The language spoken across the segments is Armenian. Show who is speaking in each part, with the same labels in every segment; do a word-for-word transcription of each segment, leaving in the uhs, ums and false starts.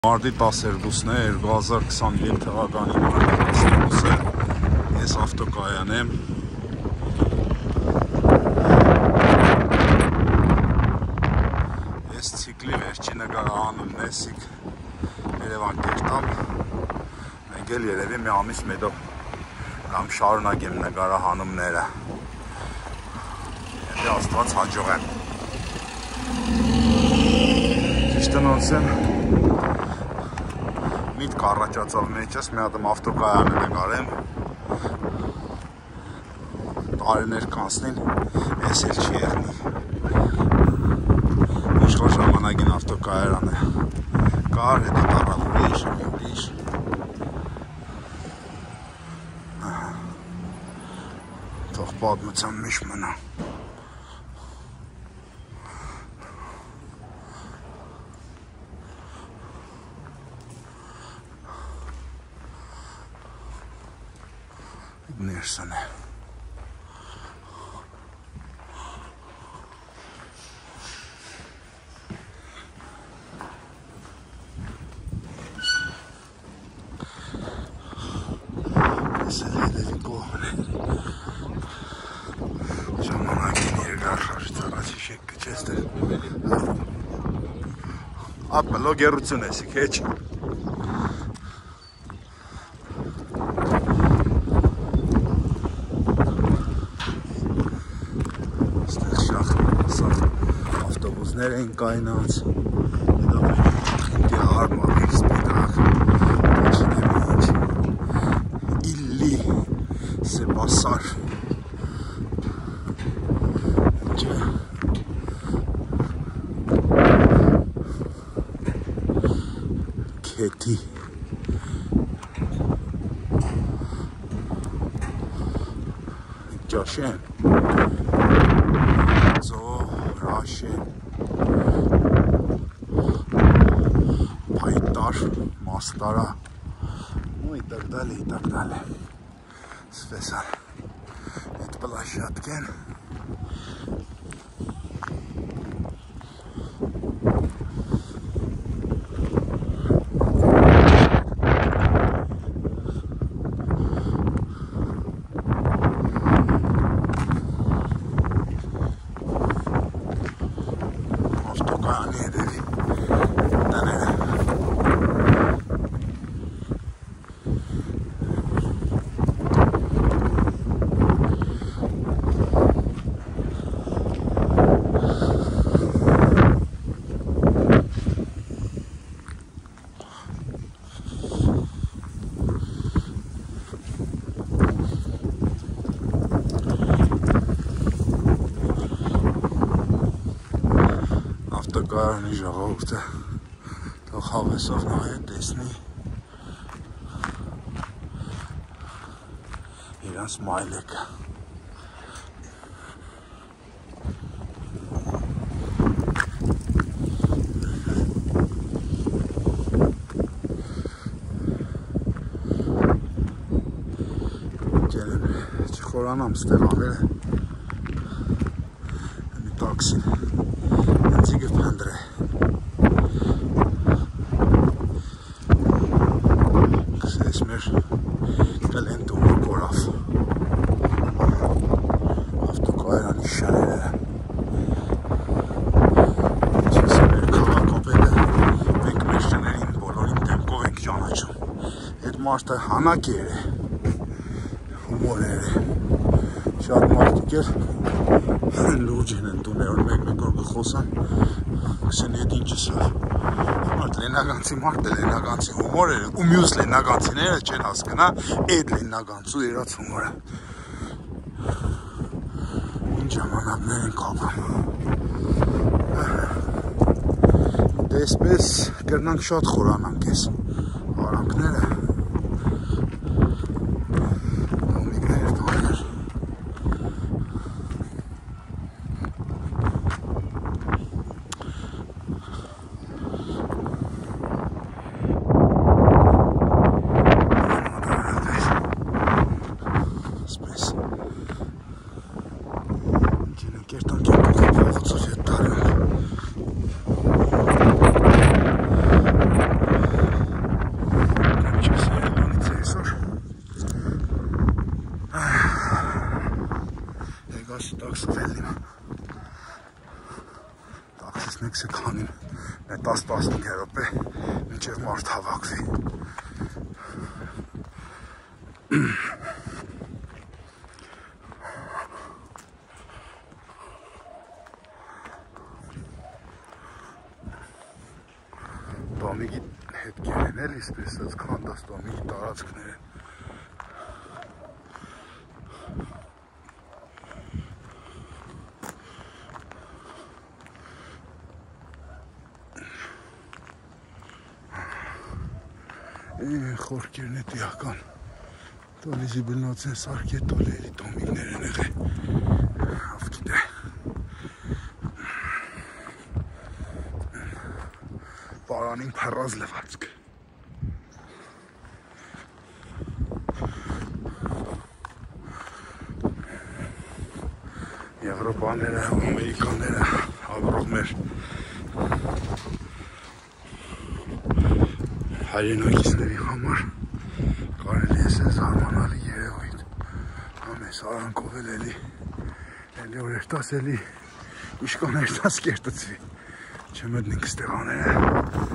Speaker 1: Մարտի տասներկուսն է, երկու հազար քսաներեք թվականի մարտի տասներկուսը, ես ավտոկայան եմ։ Ես ցիկլի վերջի նկարահանումն է, սիկ Երևան կերտամ, մենք էլ երևի մի ամիս մեդով կամ շարունակեմ նկարահանումները, եթե Աստված հաջողեմ։ Ճիշտն ոնց եմ միտք առաջացավ մեջս, մի հատ ավտոկայանը նկարեմ, տարիներ կանցնին, ես էլ չի եղնի, իշխոր ժամանակին ավտոկայարանը կար, հետո տարավ ուրիշ, ուրիշ, թող պատմության մեջ մնա։ Ներսն է։ Ես էլ երևի կողմն է։ Ժամանակին երկար շարժից առաջ իշեք կչես դեր։ Ապը լոգերություն ես իք հեչ։ Ավտոբուսներ են կայնած, հետո ինտի հարմարիկ սպիտակ, չնեմ ինչ, իլլի, սեպասար, ինչ է, կետի, ճաշեն, Ռաշեն, պայտար, մաստարա, ու ի տակ դալի, ի տակ դալի, սվեսան, էտ պլաշատկեն, Ավտոկայանի ժողովուրդը թող հավեսով նայե տեսնի իրանց մայլեկը։ Ջերեմ չխորանամ ստեղ անել է մի տաքսին Ձիգը պանդր է կսես մեր կլենտումը կորավ ավտոկայարանի շարերը չես մեր կաղակոպետը մենք մեր շներին բոլորին դեմքով ենք ճանաչում այդ մարդը հանակեր է հումորեր է շատ մարդիկ էր լուրջ են ընդունել, որ մեկ-մեկ որ գխոսան, կսեն ետ ինչս է, մարդ լենագանցի մարդ է, լենագանցի հումոր էր, ու մյուս լենագանցիները չեն հասկնա, էդ լենագանցու երած հումորը։ Ինչ ժամանակներ են կապում։ Դե այսպես կրնանք շատ խորանանք ես արանքները։ տասնհինգ րոպե մինչև մարդ հավաքվի։ Տոմիկի հետքերն էլ իսպես այս քանդած տոմիկի տարածքներ են։ Խորքերն է տիական տոլիզի բլնոց են սարք է տոլերի տոմիկներ են եղե ավգիտ է պարանին պարազ լվացք Եվրոպաները, ամերիկաները ավրով մեր հայրենակիցների համար կարելի է սենց հարմանալի երևույթ ամես արանքով էլ էլի էլի որ երտաս էլի իշկան երտաս կերտծվի չմտնինք ստեղաները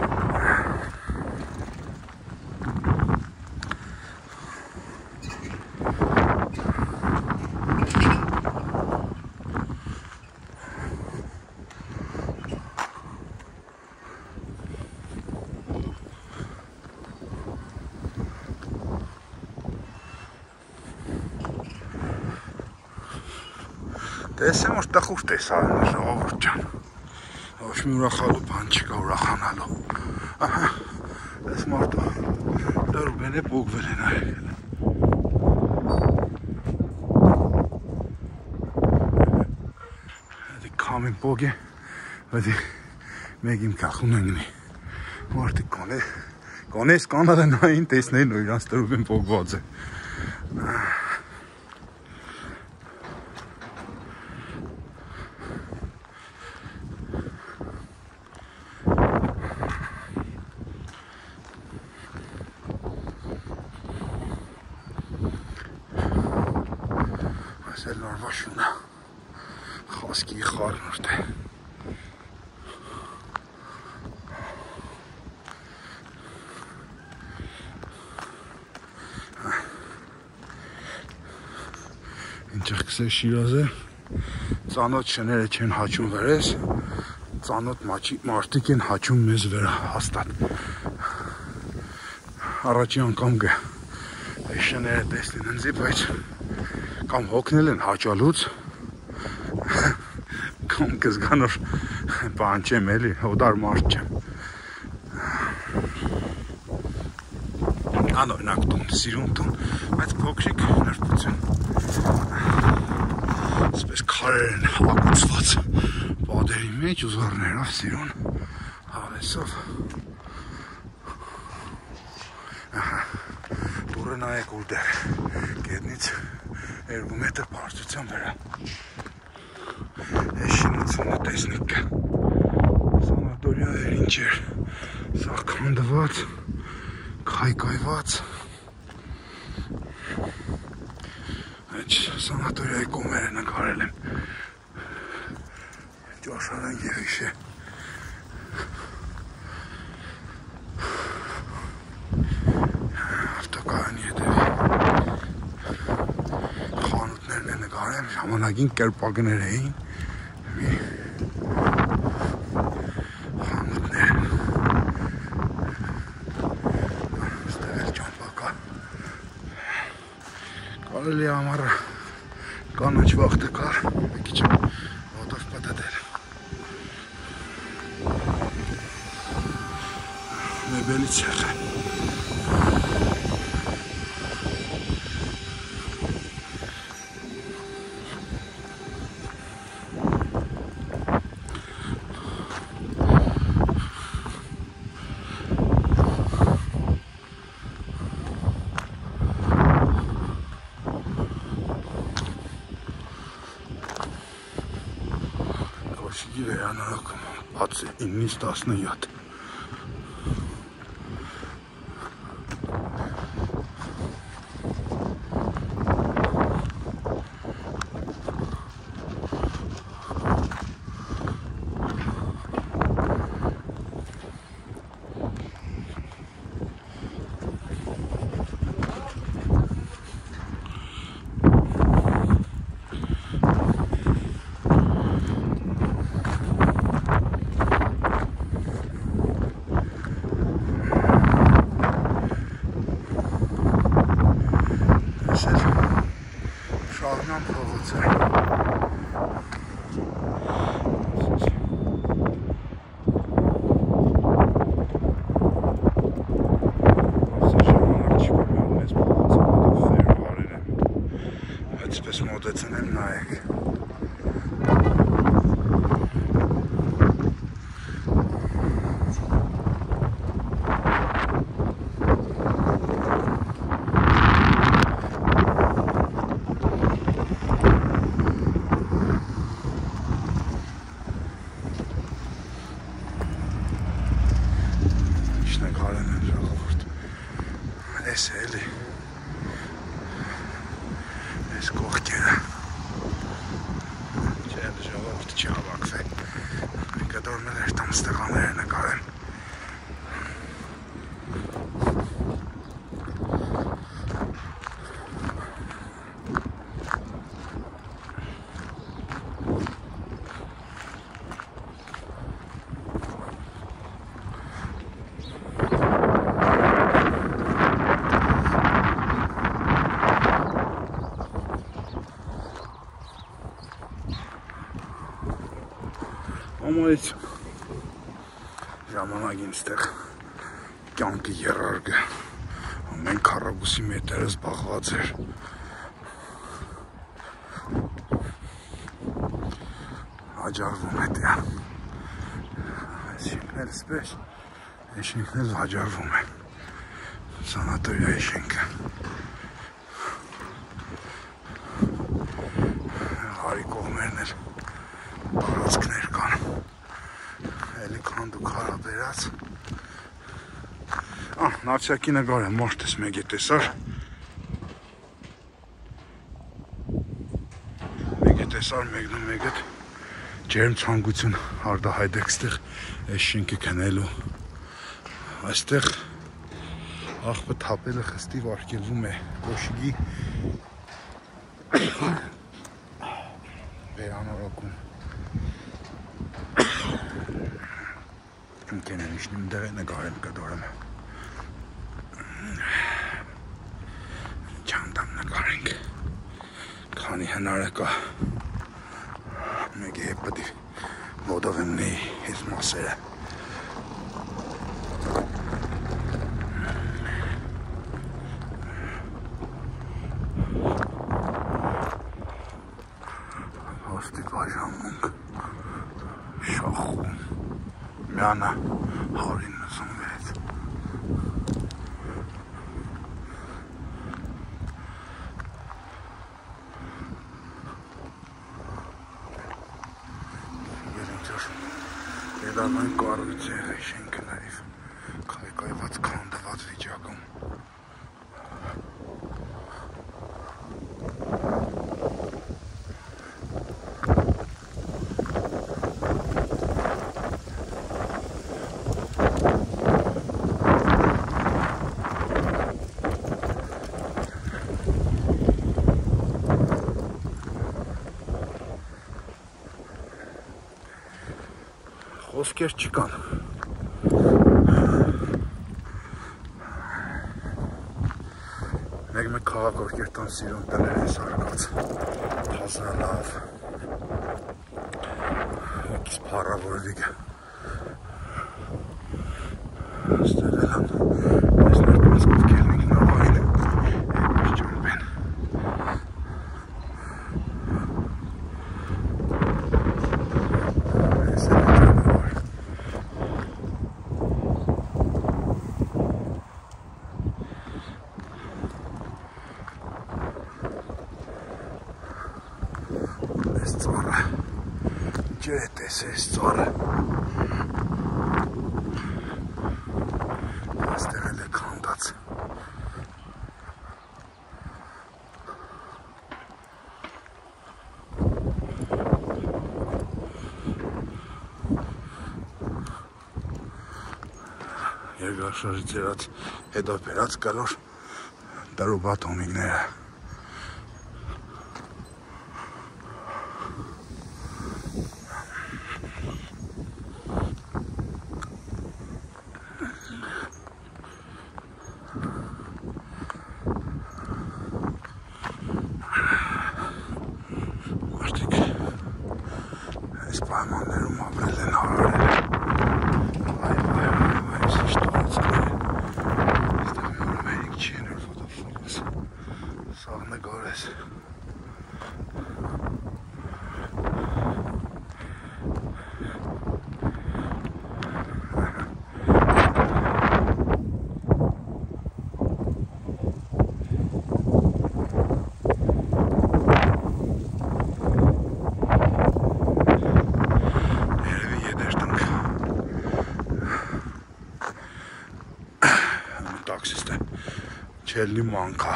Speaker 1: Տեսեմ որ տխուր տեսարն է ժողովուրդ ջան ոչ մի ուրախալու բան չկա ուրախանալու ահա այս մարդը դրուբեն է պոգվել են այգել Հետի կամին պոգ է հետի մեկ իմ կախուն ընգնի մարդի կոնե կոնես կանադանային տեսնեն ու իրանց դրուբեն պոգված է Նորվաշունը խասկի խարնորդ է Ինչեղ կսեր շիրազ է ծանոտ շները չեն հաչում վերես ծանոտ մարդիկ են հաչում մեզ վրա հաստատ առաջի անգամ գը այս շները տեսնին ընձի բայց կամ հոգնել են հաճալուց կամ կզգան որ բան չեմ էլի հոդար մարդ չեմ անօրինակ տուն սիրուն տուն բայց փոքրիկ նրբություն այսպես քարեր են ակուցված պատերի մեջ ուզառներով սիրուն հավեսով դուրը նայեք ուր գետնից երկու մետր բարձրության վրա այս շինությունը տեսնիք կա սանատորիաներ ինչ էր սա քանդված քայքայված այդ սանատորիայի կողմերը նկարել են ճաշարան գեղիշ է Ժամանակին կերպակներ էին մի խանութներ ստեղ էլ ճամպակա կարելի ամառը կանաչ վաղտը կար մի քիչ ոտով պատատել մեբելի ցեղ է վերանորոգում բաց է իննից տասնյոթ Շահյան փողոցը։ Այսպես մոտեցնել նայեք։ Այս է էլի, այս կողքերը, չէ ժողովուրդը չի հավաքվել, մենք դորմել էր տամ ստեղանները նկարեմ։ Ամայից ժամանակին ստեղ կյանքի երարգը ամեն քառակուսի մետրը զբաղված էր հաջարվում է տյան այս շենքն էլ սպես այս շենքն էլ հաջարվում է սանատորիայի շենքը հարի կողմերն էլ տարածքներ կան էլի քանդուկ հարաբերած ահ, նարցյակի նգար եմ, մարդես մեկ է տեսար մեկ է տեսար, մեկն ու մեկ էտ ջերմ ցանկություն արդահայտեք ստեղ այս շենքը քնելու այստեղ աղբը թապելը խստիվ արգելվում է կոշիկի վերանորոգում Կենենիշնիմ դեղ է նգարեմ կդորեմ չանդամ նգարենք քանի հնարը կա մեկ է պտի ոտով եմ նեի հեզ մասերը հոստի բաժամունք շախում Միանա հարին նսունվեց Գերինցոր Եդարման կարույց է շենքը նայվ կայկայված կանդված վիճակում Խոսքեր չկան մեկ-մեկ քաղաք Կերտան սիրուն տներ են սարկած հազալավ ոգիս պարավոր դիգը ստերելան այս ներկայացկոտ կերնիք նավային եկուս ջորբեն Ջեր է տեսես ծառը աստեղ էլ է կանդած երկրաշարժից երած հետո բերած կլոր դարուբատոմիկները պայմաններում ապրել են, հարարել են։ Այ, այ, այ, այ, ինչ տարածքներ են։ Այստեղ մի օր մերիկ չի են որ ֆոտոֆոկուս։ Սաղ նկարես։ Չելնի մանքա,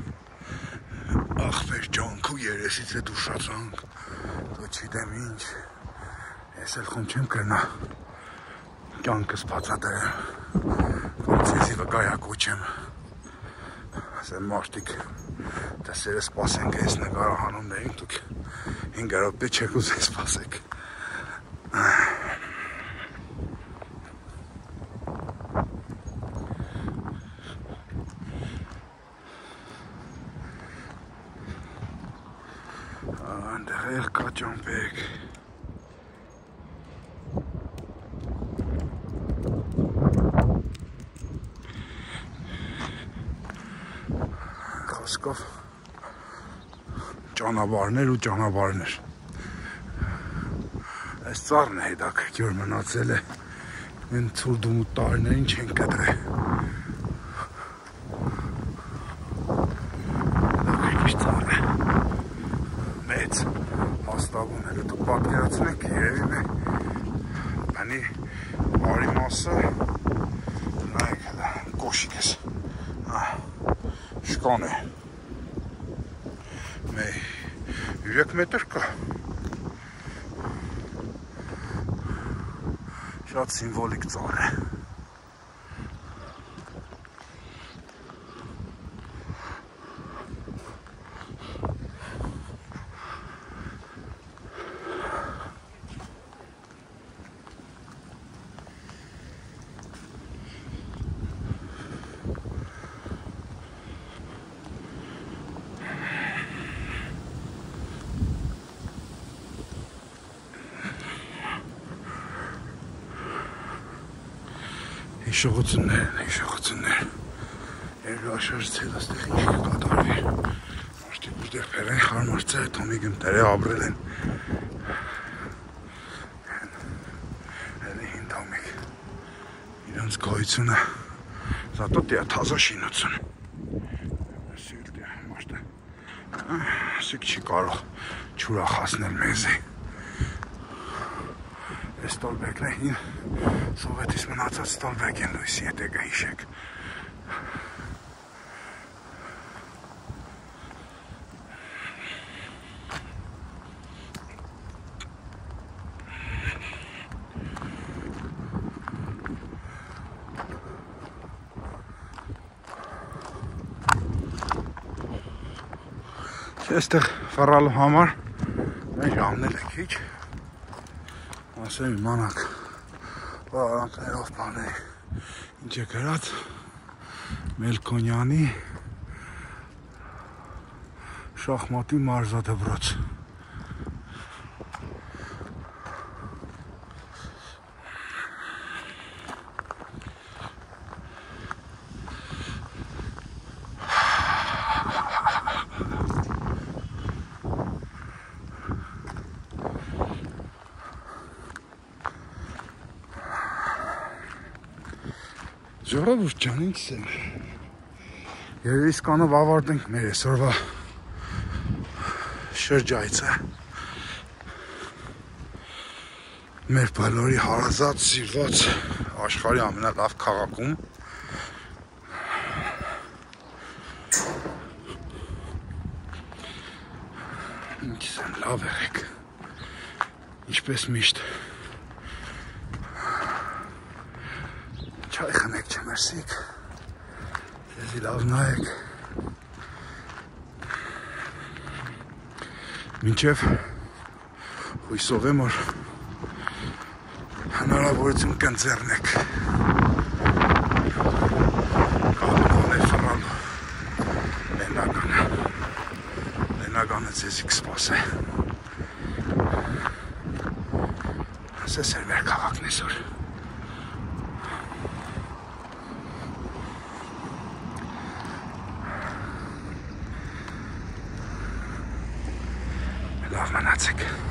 Speaker 1: աղբեր ճանքու երեսից է դուշացանք, դու չիտեմ ինչ, ես էլ խում չեմ կրնա, կյանքս բացատրեմ, կամ ծեզի վկայակոչ եմ, ասեմ մարդիկ, տեսերը սպասենք ես նկարահանումներին, դուք հինգ րոպե չեք ուզեն սպասեք։ Այնտեղ կա ճամպեկ։ Խոսքով ճանապարհներ ու ճանապարհներ։ Այս ծառն է հետաքրքիր մնացել է։ Մեն ցուրդումու տարիներին չեն կտրել։ Հետաքրքիր ծառ է։ Մեծ հաստավուն է, դուք պատկերացնեք երևի մե բանի բարի մասը նայեք հլա կոշիկ ես շկան է մե յուրեք մետր կա շատ սիմվոլիկ ծառ է Հիշողություններ են, հիշողություններ երկրաշարժից հետ աստեղ ինչ կկատարվի մարդիկ որտեղ փերեն խարմարցերը տոմիկ եմ տերը ապրել են էլի հին տոմիկ իրանց գոյությունը զատո տիա թազա շինություն սիլ տիա մաշտը սիկ չի կարող չուրախացնել մեզի Ստոլբեկն է հին սովետից մնացած ստոլբեկ են լույսի հետ է գհիշեք Այստեղ ֆառալու համար մեր ժամնել է քիչ ասեմ իմանաք վարանքներով բաներ ինչ է գրած Մելքոնյանի շախմատի մարզադպրոց Ժողովուրդ ջան, ինչ եմ Երևի իսկանով ավարտենք մեր այսօրվա շրջայցը մեր բոլորի հարազատ, սիրված աշխարհի ամենալավ քաղաքում Ինչ եմ լավ եղեք Ինչպես միշտ Չայ խնեք չմերսիք, ձեզի լավ նայեք, մինչև հույսով եմ, որ հնարավորություն կընձեռնեք, կաղնողն է ֆռալու, լենագանը, լենագանը ձեզի կսպաս է, Սես էր մեր քաղաքն այսօր։ Լավ մնացեք։